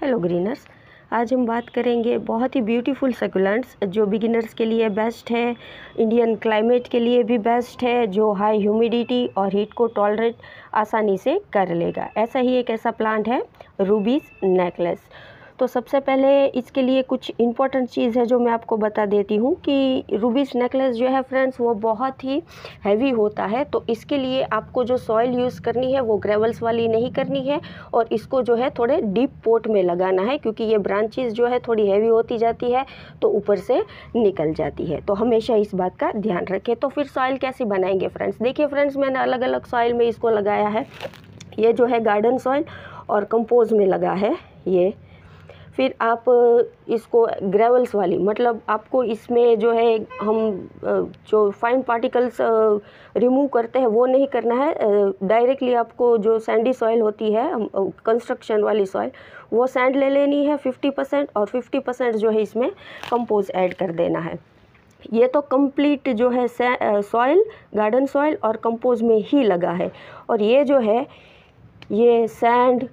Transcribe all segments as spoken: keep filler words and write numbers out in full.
Hello greeners, आज हम बात करेंगे बहुत ही ब्यूटीफुल सकुलेंट्स जो बिगिनर्स के लिए बेस्ट है, इंडियन क्लाइमेट के लिए भी बेस्ट है, जो हाई ह्यूमिडिटी और हीट को टॉलरेट आसानी से कर लेगा। ऐसा ही एक ऐसा प्लांट है रूबीज नेकलेस। तो सबसे पहले इसके लिए कुछ इम्पॉर्टेंट चीज़ है जो मैं आपको बता देती हूँ कि रूबीज नेकलेस जो है फ्रेंड्स वो बहुत ही हैवी होता है। तो इसके लिए आपको जो सॉइल यूज़ करनी है वो ग्रेवल्स वाली नहीं करनी है और इसको जो है थोड़े डीप पोट में लगाना है, क्योंकि ये ब्रांचेस जो है थोड़ी हैवी होती जाती है तो ऊपर से निकल जाती है। तो हमेशा इस बात का ध्यान रखें। तो फिर सॉइल कैसे बनाएंगे फ्रेंड्स? देखिए फ्रेंड्स, मैंने अलग अलग सॉइल में इसको लगाया है। ये जो है गार्डन सॉइल और कंपोज में लगा है ये। फिर आप इसको ग्रेवल्स वाली, मतलब आपको इसमें जो है हम जो फाइन पार्टिकल्स रिमूव करते हैं वो नहीं करना है। डायरेक्टली आपको जो सैंडी सॉइल होती है, कंस्ट्रक्शन वाली सॉइल, वो सैंड ले लेनी है फिफ्टी परसेंट और फिफ्टी परसेंट जो है इसमें कंपोज ऐड कर देना है। ये तो कंप्लीट जो है सॉइल, गार्डन सॉइल और कंपोज में ही लगा है। और ये जो है ये सैंड,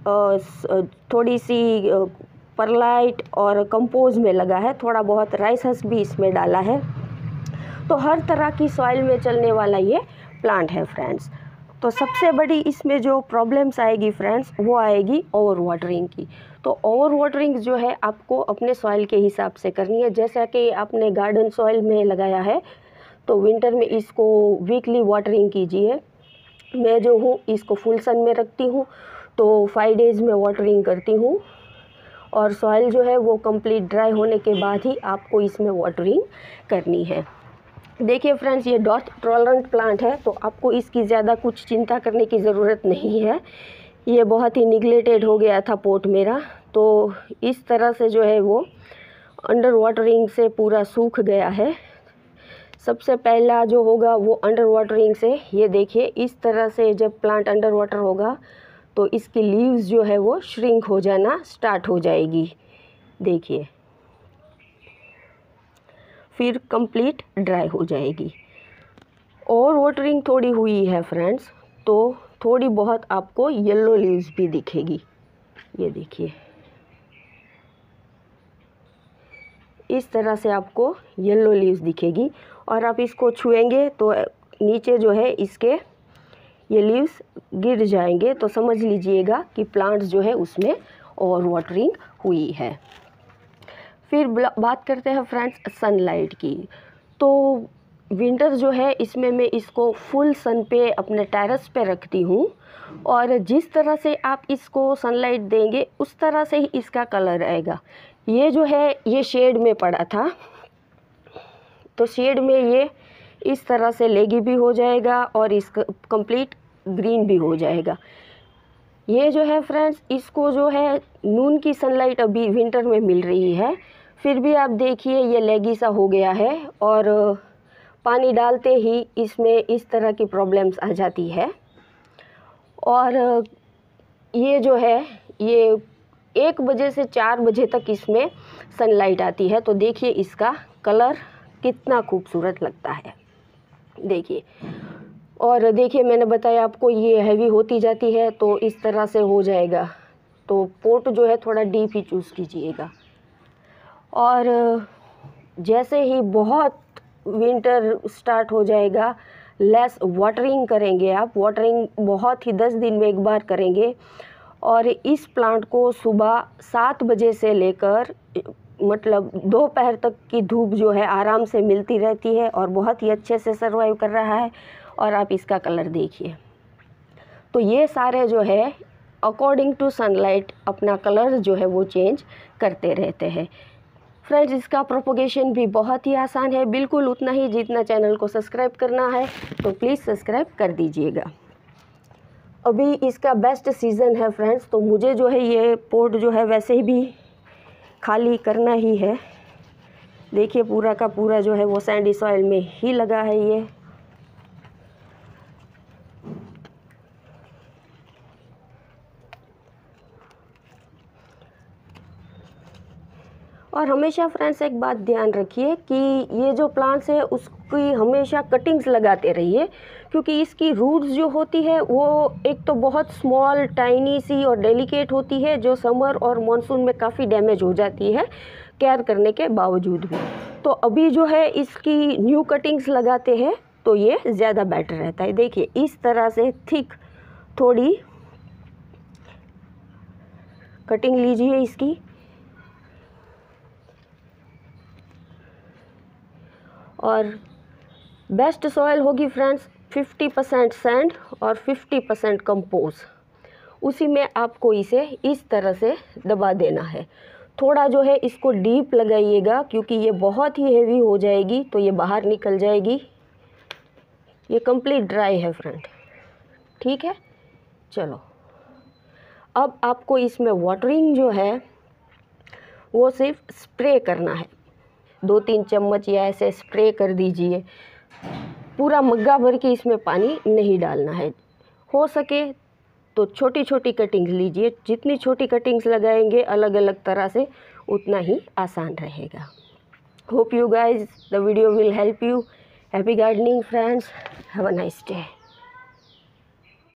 थोड़ी सी परलाइट और कंपोज में लगा है, थोड़ा बहुत राइस हस्क भी इसमें डाला है। तो हर तरह की सॉइल में चलने वाला ये प्लांट है फ्रेंड्स। तो सबसे बड़ी इसमें जो प्रॉब्लम्स आएगी फ्रेंड्स वो आएगी ओवर वाटरिंग की। तो ओवर वाटरिंग जो है आपको अपने सॉइल के हिसाब से करनी है। जैसा कि आपने गार्डन सॉइल में लगाया है तो विंटर में इसको वीकली वाटरिंग कीजिए। मैं जो हूँ इसको फुल सन में रखती हूँ तो फाइव डेज़ में वाटरिंग करती हूँ और सॉइल जो है वो कंप्लीट ड्राई होने के बाद ही आपको इसमें वाटरिंग करनी है। देखिए फ्रेंड्स, ये डॉट टॉलरेंट प्लांट है तो आपको इसकी ज़्यादा कुछ चिंता करने की ज़रूरत नहीं है। ये बहुत ही निगलेक्टेड हो गया था पोट मेरा, तो इस तरह से जो है वो अंडर वाटरिंग से पूरा सूख गया है। सबसे पहला जो होगा वो अंडर वाटरिंग से, ये देखिए इस तरह से जब प्लांट अंडर वाटर होगा तो इसकी लीव्स जो है वो श्रिंक हो जाना स्टार्ट हो जाएगी। देखिए फिर कंप्लीट ड्राई हो जाएगी। और वाटरिंग थोड़ी हुई है फ्रेंड्स तो थोड़ी बहुत आपको येलो लीव्स भी दिखेगी। ये देखिए इस तरह से आपको येलो लीव्स दिखेगी और आप इसको छुएंगे तो नीचे जो है इसके ये लीव्स गिर जाएंगे। तो समझ लीजिएगा कि प्लांट्स जो है उसमें ओवर वाटरिंग हुई है। फिर बात करते हैं फ्रेंड्स सनलाइट की। तो विंटर जो है इसमें मैं इसको फुल सन पे अपने टेरेस पे रखती हूँ और जिस तरह से आप इसको सनलाइट देंगे उस तरह से ही इसका कलर आएगा। ये जो है ये शेड में पड़ा था तो शेड में ये इस तरह से लेगी भी हो जाएगा और इसका कंप्लीट ग्रीन भी हो जाएगा। ये जो है फ्रेंड्स इसको जो है नून की सनलाइट अभी विंटर में मिल रही है, फिर भी आप देखिए ये लेगी सा हो गया है और पानी डालते ही इसमें इस तरह की प्रॉब्लम्स आ जाती है। और ये जो है ये एक बजे से चार बजे तक इसमें सनलाइट आती है। तो देखिए इसका कलर कितना खूबसूरत लगता है, देखिए। और देखिए मैंने बताया आपको ये हैवी होती जाती है तो इस तरह से हो जाएगा। तो पोट जो है थोड़ा डीप ही चूज़ कीजिएगा। और जैसे ही बहुत विंटर स्टार्ट हो जाएगा, लेस वाटरिंग करेंगे आप, वाटरिंग बहुत ही दस दिन में एक बार करेंगे। और इस प्लांट को सुबह सात बजे से लेकर मतलब दोपहर तक की धूप जो है आराम से मिलती रहती है और बहुत ही अच्छे से सर्वाइव कर रहा है। और आप इसका कलर देखिए। तो ये सारे जो है अकॉर्डिंग टू सनलाइट अपना कलर जो है वो चेंज करते रहते हैं फ्रेंड्स। इसका प्रोपोगेशन भी बहुत ही आसान है, बिल्कुल उतना ही जितना चैनल को सब्सक्राइब करना है। तो प्लीज़ सब्सक्राइब कर दीजिएगा। अभी इसका बेस्ट सीज़न है फ्रेंड्स, तो मुझे जो है ये पोट जो है वैसे ही भी खाली करना ही है। देखिए पूरा का पूरा जो है वो सैंडी सॉइल में ही लगा है ये। और हमेशा फ्रेंड्स एक बात ध्यान रखिए कि ये जो प्लांट्स है उसकी हमेशा कटिंग्स लगाते रहिए, क्योंकि इसकी रूट्स जो होती है वो एक तो बहुत स्मॉल टाइनी सी और डेलिकेट होती है, जो समर और मानसून में काफ़ी डैमेज हो जाती है केयर करने के बावजूद भी। तो अभी जो है इसकी न्यू कटिंग्स लगाते हैं तो ये ज़्यादा बेटर रहता है। देखिए इस तरह से थिक थोड़ी कटिंग लीजिए इसकी, और बेस्ट सॉइल होगी फ्रेंड्स फिफ्टी परसेंट सैंड और फिफ्टी परसेंट कंपोज। उसी में आपको इसे इस तरह से दबा देना है। थोड़ा जो है इसको डीप लगाइएगा, क्योंकि ये बहुत ही हेवी हो जाएगी तो ये बाहर निकल जाएगी। ये कंप्लीट ड्राई है फ्रेंड, ठीक है। चलो अब आपको इसमें वाटरिंग जो है वो सिर्फ स्प्रे करना है, दो तीन चम्मच या ऐसे स्प्रे कर दीजिए। पूरा मग्गा भर के इसमें पानी नहीं डालना है। हो सके तो छोटी छोटी कटिंग्स लीजिए, जितनी छोटी कटिंग्स लगाएंगे अलग अलग तरह से उतना ही आसान रहेगा। Hope you guys the video will help you. Happy gardening friends, have a nice day.